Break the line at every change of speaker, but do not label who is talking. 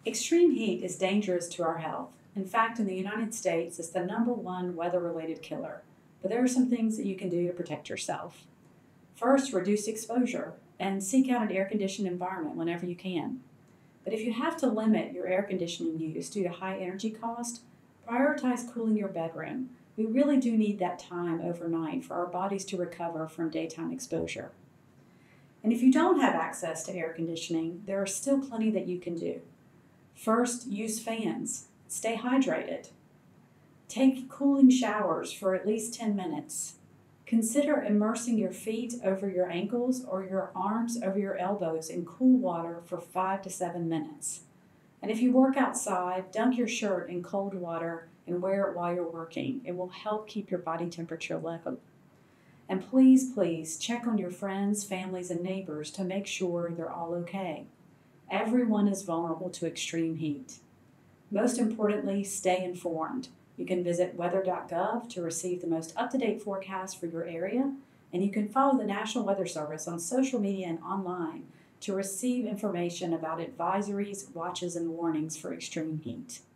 Extreme heat is dangerous to our health. In fact, in the United States, it's the #1 weather related killer. But there are some things that you can do to protect yourself. First, reduce exposure and seek out an air conditioned environment whenever you can. But if you have to limit your air conditioning use due to high energy cost, prioritize cooling your bedroom. We really do need that time overnight for our bodies to recover from daytime exposure. And if you don't have access to air conditioning, there are still plenty that you can do. First, use fans. Stay hydrated. Take cooling showers for at least 10 minutes. Consider immersing your feet over your ankles or your arms over your elbows in cool water for 5 to 7 minutes. And if you work outside, dunk your shirt in cold water and wear it while you're working. It will help keep your body temperature low. And please check on your friends, families, and neighbors to make sure they're all okay. Everyone is vulnerable to extreme heat. Most importantly, stay informed. You can visit weather.gov to receive the most up-to-date forecast for your area, and you can follow the National Weather Service on social media and online to receive information about advisories, watches, and warnings for extreme heat.